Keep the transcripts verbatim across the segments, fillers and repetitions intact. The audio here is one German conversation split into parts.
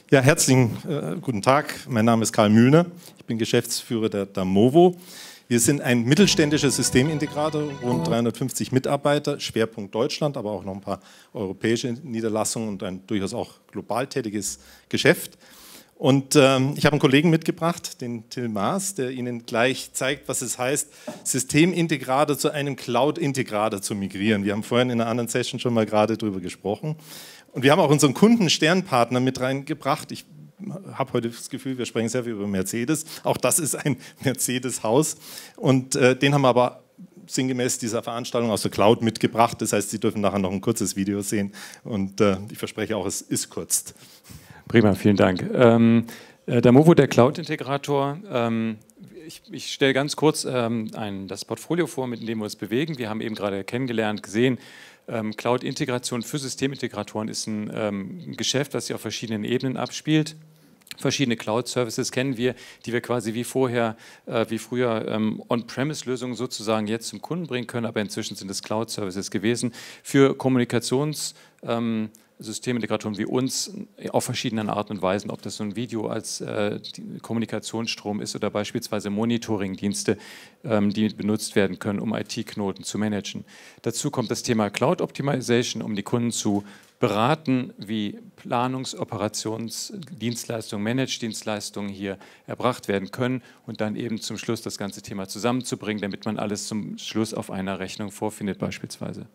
Ja, herzlichen äh, guten Tag. Mein Name ist Karl Mühlner. Ich bin Geschäftsführer der Damovo. Wir sind ein mittelständischer Systemintegrator, rund dreihundertfünfzig Mitarbeiter, Schwerpunkt Deutschland, aber auch noch ein paar europäische Niederlassungen und ein durchaus auch global tätiges Geschäft. Und ähm, ich habe einen Kollegen mitgebracht, den Till Maas, der Ihnen gleich zeigt, was es heißt, Systemintegrator zu einem Cloud-Integrator zu migrieren. Wir haben vorhin in einer anderen Session schon mal gerade darüber gesprochen. Und wir haben auch unseren Kunden Sternpartner mit reingebracht. Ich habe heute das Gefühl, wir sprechen sehr viel über Mercedes. Auch das ist ein Mercedes-Haus. Und äh, den haben wir aber sinngemäß dieser Veranstaltung aus der Cloud mitgebracht. Das heißt, Sie dürfen nachher noch ein kurzes Video sehen. Und äh, ich verspreche auch, es ist kurz. Prima, vielen Dank. Ähm, äh, Damovo, der Cloud-Integrator. Ähm, ich, ich stelle ganz kurz ähm, ein, das Portfolio vor, mit dem wir uns bewegen. Wir haben eben gerade kennengelernt, gesehen, ähm, Cloud-Integration für Systemintegratoren ist ein ähm, Geschäft, das sich auf verschiedenen Ebenen abspielt. Verschiedene Cloud-Services kennen wir, die wir quasi wie vorher, äh, wie früher ähm, On-Premise-Lösungen sozusagen jetzt zum Kunden bringen können, aber inzwischen sind es Cloud-Services gewesen für Kommunikations- ähm, Systemintegratoren wie uns auf verschiedenen Arten und Weisen, ob das so ein Video als äh, Kommunikationsstrom ist oder beispielsweise Monitoring-Dienste, ähm, die benutzt werden können, um I T-Knoten zu managen. Dazu kommt das Thema Cloud Optimization, um die Kunden zu beraten, wie Planungs-, Operations-, Dienstleistungen, Manage-Dienstleistungen hier erbracht werden können und dann eben zum Schluss das ganze Thema zusammenzubringen, damit man alles zum Schluss auf einer Rechnung vorfindet beispielsweise.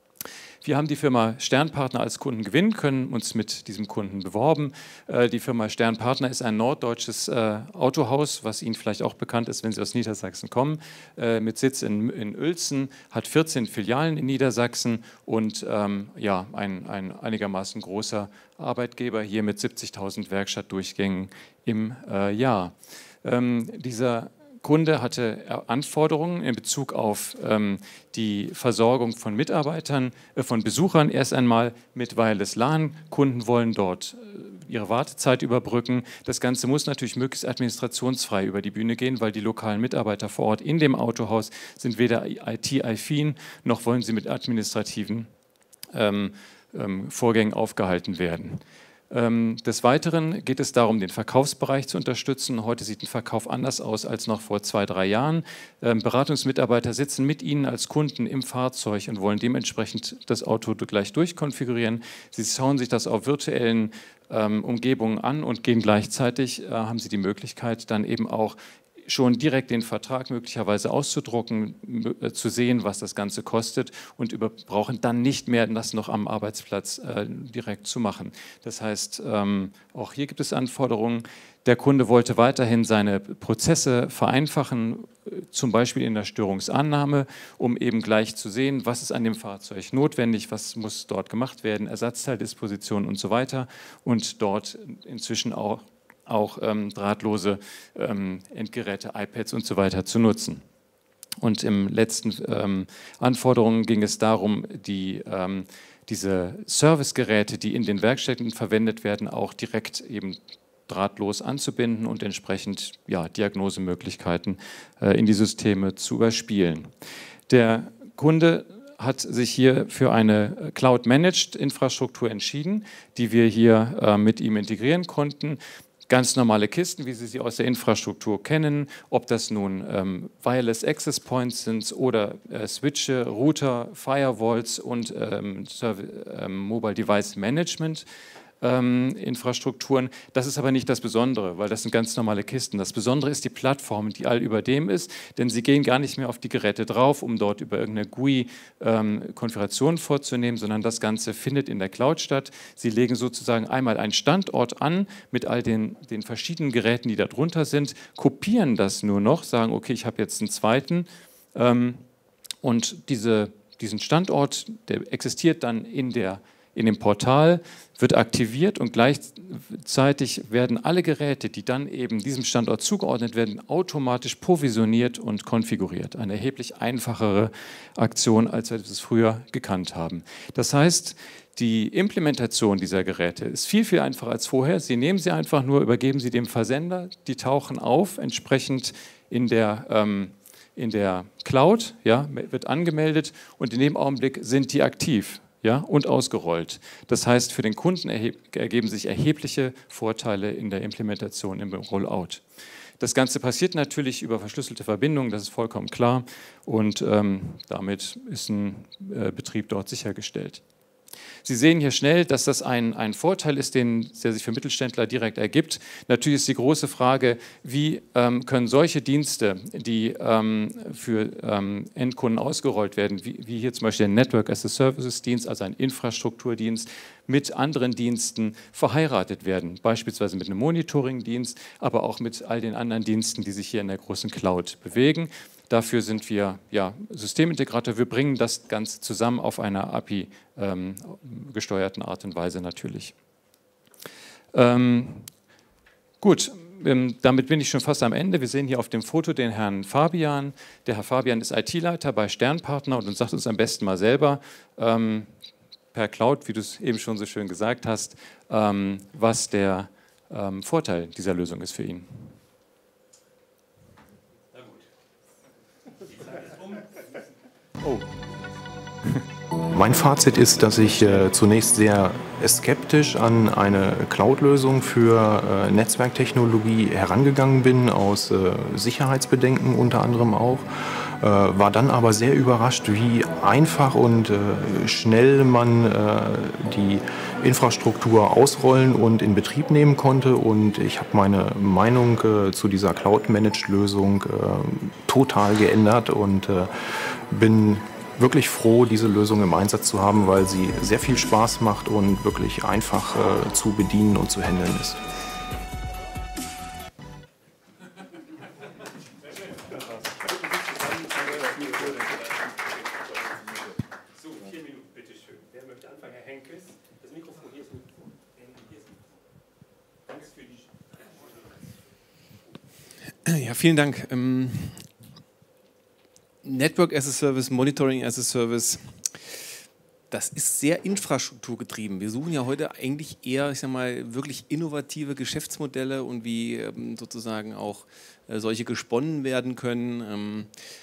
Wir haben die Firma Sternpartner als Kunden gewinnen können, uns mit diesem Kunden beworben. Die Firma Sternpartner ist ein norddeutsches Autohaus, was Ihnen vielleicht auch bekannt ist, wenn Sie aus Niedersachsen kommen, mit Sitz in, in Uelzen, hat vierzehn Filialen in Niedersachsen und ähm, ja, ein, ein einigermaßen großer Arbeitgeber hier mit siebzigtausend Werkstattdurchgängen im äh, Jahr. Ähm, dieser Kunde hatte Anforderungen in Bezug auf ähm, die Versorgung von Mitarbeitern, äh, von Besuchern erst einmal mit Wireless LAN. Kunden wollen dort äh, ihre Wartezeit überbrücken. Das Ganze muss natürlich möglichst administrationsfrei über die Bühne gehen, weil die lokalen Mitarbeiter vor Ort in dem Autohaus sind weder I T-affin, noch wollen sie mit administrativen ähm, ähm, Vorgängen aufgehalten werden. Des Weiteren geht es darum, den Verkaufsbereich zu unterstützen. Heute sieht ein Verkauf anders aus als noch vor zwei, drei Jahren. Beratungsmitarbeiter sitzen mit Ihnen als Kunden im Fahrzeug und wollen dementsprechend das Auto gleich durchkonfigurieren. Sie schauen sich das auf virtuellen Umgebungen an und gehen gleichzeitig, haben Sie die Möglichkeit, dann eben auch schon direkt den Vertrag möglicherweise auszudrucken, zu sehen, was das Ganze kostet und über, brauchen dann nicht mehr das noch am Arbeitsplatz äh, direkt zu machen. Das heißt, ähm, auch hier gibt es Anforderungen. Der Kunde wollte weiterhin seine Prozesse vereinfachen, zum Beispiel in der Störungsannahme, um eben gleich zu sehen, was ist an dem Fahrzeug notwendig, was muss dort gemacht werden, Ersatzteildisposition und so weiter und dort inzwischen auch auch ähm, drahtlose ähm, Endgeräte, iPads und so weiter zu nutzen. Und im letzten ähm, Anforderungen ging es darum, die, ähm, diese Servicegeräte, die in den Werkstätten verwendet werden, auch direkt eben drahtlos anzubinden und entsprechend ja, Diagnosemöglichkeiten äh, in die Systeme zu überspielen. Der Kunde hat sich hier für eine Cloud-Managed-Infrastruktur entschieden, die wir hier äh, mit ihm integrieren konnten. Ganz normale Kisten, wie Sie sie aus der Infrastruktur kennen, ob das nun ähm, Wireless Access Points sind oder äh, Switche, Router, Firewalls und ähm, ähm, Mobile Device Management ähm, Infrastrukturen. Das ist aber nicht das Besondere, weil das sind ganz normale Kisten. Das Besondere ist die Plattform, die all über dem ist, denn Sie gehen gar nicht mehr auf die Geräte drauf, um dort über irgendeine G U I ähm, Konfiguration vorzunehmen, sondern das Ganze findet in der Cloud statt. Sie legen sozusagen einmal einen Standort an mit all den, den verschiedenen Geräten, die da drunter sind, kopieren das nur noch, sagen, okay, ich habe jetzt einen zweiten ähm, und diese, diesen Standort, der existiert dann in der in dem Portal, wird aktiviert und gleichzeitig werden alle Geräte, die dann eben diesem Standort zugeordnet werden, automatisch provisioniert und konfiguriert. Eine erheblich einfachere Aktion, als wir das früher gekannt haben. Das heißt, die Implementation dieser Geräte ist viel, viel einfacher als vorher. Sie nehmen sie einfach nur, übergeben sie dem Versender, die tauchen auf, entsprechend in der ähm, in der Cloud, ja, wird angemeldet und in dem Augenblick sind die aktiv. ja, und ausgerollt. Das heißt, für den Kunden ergeben sich erhebliche Vorteile in der Implementation im Rollout. Das Ganze passiert natürlich über verschlüsselte Verbindungen, das ist vollkommen klar, und ähm, damit ist ein äh, Betrieb dort sichergestellt. Sie sehen hier schnell, dass das ein, ein Vorteil ist, den, der sich für Mittelständler direkt ergibt. Natürlich ist die große Frage, wie ähm, können solche Dienste, die ähm, für ähm, Endkunden ausgerollt werden, wie, wie hier zum Beispiel ein Network as a Services Dienst, also ein Infrastrukturdienst, mit anderen Diensten verheiratet werden, beispielsweise mit einem Monitoring-Dienst, aber auch mit all den anderen Diensten, die sich hier in der großen Cloud bewegen. Dafür sind wir ja, Systemintegrator. Wir bringen das Ganze zusammen auf einer A P I-gesteuerten ähm, Art und Weise natürlich. Ähm, gut, ähm, damit bin ich schon fast am Ende. Wir sehen hier auf dem Foto den Herrn Fabian. Der Herr Fabian ist I T-Leiter bei Sternpartner und sagt uns am besten mal selber, ähm, per Cloud, wie du es eben schon so schön gesagt hast, ähm, was der ähm, Vorteil dieser Lösung ist für ihn. Oh. Mein Fazit ist, dass ich äh, zunächst sehr skeptisch an eine Cloud-Lösung für äh, Netzwerktechnologie herangegangen bin, aus äh, Sicherheitsbedenken unter anderem auch, äh, war dann aber sehr überrascht, wie einfach und äh, schnell man äh, die Infrastruktur ausrollen und in Betrieb nehmen konnte, und ich habe meine Meinung äh, zu dieser Cloud-Managed-Lösung äh, total geändert und äh, bin wirklich froh, diese Lösung im Einsatz zu haben, weil sie sehr viel Spaß macht und wirklich einfach äh, zu bedienen und zu handeln ist. So, vier Minuten, bitteschön. Wer möchte anfangen? Herr Henkes? Das Mikrofon, hier ist das Mikrofon. Hier ist das Mikrofon. Danke für die... Ja, vielen Dank. Ähm Network as a Service, Monitoring as a Service, das ist sehr infrastrukturgetrieben. Wir suchen ja heute eigentlich eher, ich sag mal, wirklich innovative Geschäftsmodelle und wie ähm, sozusagen auch äh, solche gesponnen werden können. Ähm,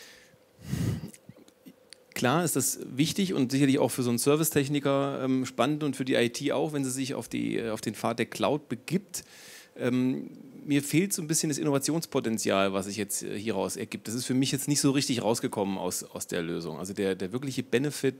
klar ist das wichtig und sicherlich auch für so einen Servicetechniker ähm, spannend und für die I T auch, wenn sie sich auf, die, auf den Pfad der Cloud begibt. Ähm, mir fehlt so ein bisschen das Innovationspotenzial, was sich jetzt hieraus ergibt. Das ist für mich jetzt nicht so richtig rausgekommen aus, aus der Lösung. Also der, der wirkliche Benefit,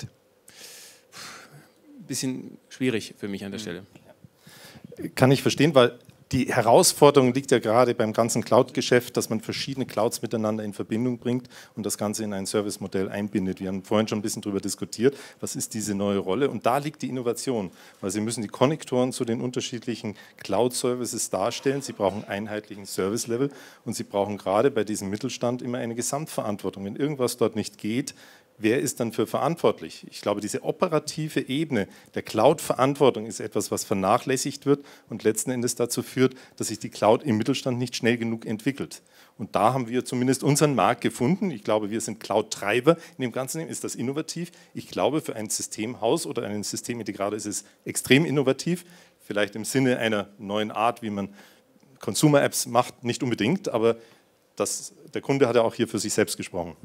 ein bisschen schwierig für mich an der Stelle. Kann ich verstehen, weil die Herausforderung liegt ja gerade beim ganzen Cloud-Geschäft, dass man verschiedene Clouds miteinander in Verbindung bringt und das Ganze in ein Servicemodell einbindet. Wir haben vorhin schon ein bisschen darüber diskutiert, was ist diese neue Rolle, und da liegt die Innovation, weil Sie müssen die Konnektoren zu den unterschiedlichen Cloud-Services darstellen, Sie brauchen einheitlichen Service-Level und Sie brauchen gerade bei diesem Mittelstand immer eine Gesamtverantwortung. Wenn irgendwas dort nicht geht, wer ist dann für verantwortlich? Ich glaube, diese operative Ebene der Cloud-Verantwortung ist etwas, was vernachlässigt wird und letzten Endes dazu führt, dass sich die Cloud im Mittelstand nicht schnell genug entwickelt. Und da haben wir zumindest unseren Markt gefunden. Ich glaube, wir sind Cloud-Treiber in dem Ganzen. Ist das innovativ? Ich glaube, für ein Systemhaus oder einen Systemintegrator ist es extrem innovativ. Vielleicht im Sinne einer neuen Art, wie man Consumer-Apps macht, nicht unbedingt, aber das, der Kunde hat ja auch hier für sich selbst gesprochen.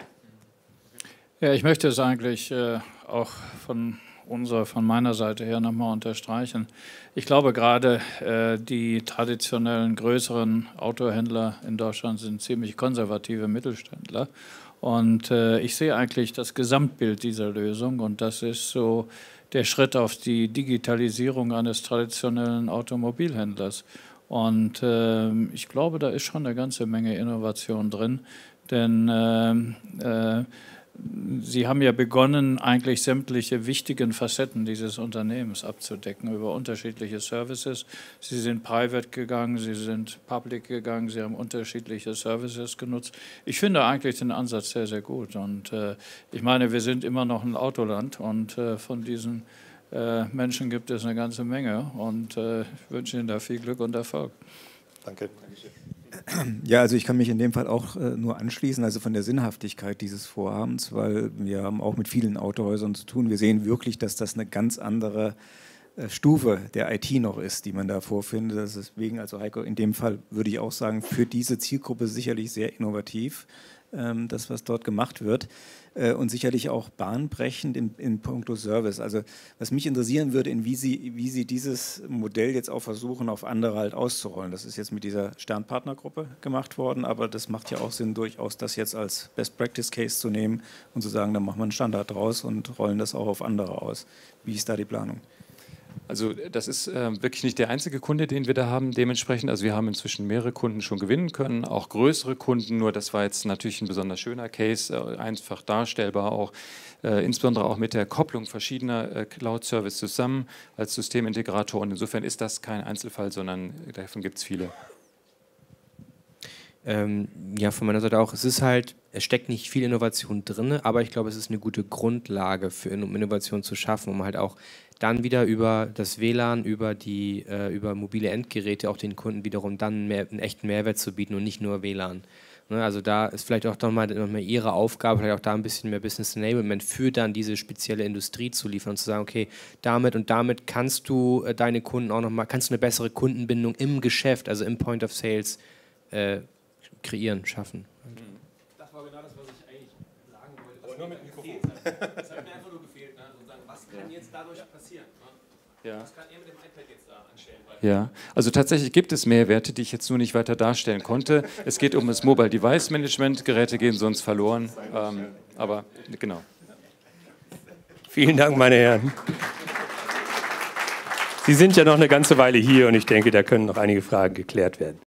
Ja, ich möchte es eigentlich äh, auch von unserer, von meiner Seite her nochmal unterstreichen. Ich glaube, gerade äh, die traditionellen größeren Autohändler in Deutschland sind ziemlich konservative Mittelständler. Und äh, ich sehe eigentlich das Gesamtbild dieser Lösung, und das ist so der Schritt auf die Digitalisierung eines traditionellen Automobilhändlers. Und äh, ich glaube, da ist schon eine ganze Menge Innovation drin, denn äh, äh, Sie haben ja begonnen, eigentlich sämtliche wichtigen Facetten dieses Unternehmens abzudecken über unterschiedliche Services. Sie sind private gegangen, Sie sind public gegangen, Sie haben unterschiedliche Services genutzt. Ich finde eigentlich den Ansatz sehr, sehr gut. Und äh, ich meine, wir sind immer noch ein Autoland, und äh, von diesen äh, Menschen gibt es eine ganze Menge. Und äh, ich wünsche Ihnen da viel Glück und Erfolg. Danke. Ja, also ich kann mich in dem Fall auch äh, nur anschließen, also von der Sinnhaftigkeit dieses Vorhabens, weil wir haben auch mit vielen Autohäusern zu tun. Wir sehen wirklich, dass das eine ganz andere äh, Stufe der I T noch ist, die man da vorfindet. Deswegen, also Heiko, in dem Fall würde ich auch sagen, für diese Zielgruppe sicherlich sehr innovativ. ähm, das, was dort gemacht wird. Äh, und sicherlich auch bahnbrechend in, in puncto Service. Also was mich interessieren würde, in wie Sie, wie Sie dieses Modell jetzt auch versuchen, auf andere halt auszurollen. Das ist jetzt mit dieser Sternpartnergruppe gemacht worden, aber das macht ja auch Sinn, durchaus das jetzt als Best-Practice-Case zu nehmen und zu sagen, dann machen wir einen Standard draus und rollen das auch auf andere aus. Wie ist da die Planung? Also das ist äh, wirklich nicht der einzige Kunde, den wir da haben. Dementsprechend, also wir haben inzwischen mehrere Kunden schon gewinnen können, auch größere Kunden. Nur das war jetzt natürlich ein besonders schöner Case, äh, einfach darstellbar auch, äh, insbesondere auch mit der Kopplung verschiedener äh, Cloud-Services zusammen als Systemintegrator. Und insofern ist das kein Einzelfall, sondern davon gibt es viele. Ähm, ja, von meiner Seite auch. Es ist halt, es steckt nicht viel Innovation drin, aber ich glaube, es ist eine gute Grundlage für um Innovation zu schaffen, um halt auch dann wieder über das W L A N, über die äh, über mobile Endgeräte auch den Kunden wiederum dann mehr, einen echten Mehrwert zu bieten und nicht nur W L A N. Ne, also da ist vielleicht auch nochmal noch mal ihre Aufgabe, vielleicht auch da ein bisschen mehr Business Enablement für dann diese spezielle Industrie zu liefern und zu sagen, okay, damit und damit kannst du äh, deine Kunden auch nochmal, kannst du eine bessere Kundenbindung im Geschäft, also im Point of Sales äh, kreieren, schaffen. Das war genau das, was ich eigentlich sagen wollte. Was nur mit Mikrofon. Das hat mir einfach nur gefehlt. Ne? Sozusagen, was kann jetzt dadurch passieren? Ne? Ja. Was kann er mit dem iPad jetzt da anstellen? Ja, also tatsächlich gibt es Mehrwerte, die ich jetzt nur nicht weiter darstellen konnte. Es geht um das Mobile Device Management. Geräte gehen sonst verloren. Ähm, aber genau. Vielen Dank, meine Herren. Sie sind ja noch eine ganze Weile hier und ich denke, da können noch einige Fragen geklärt werden.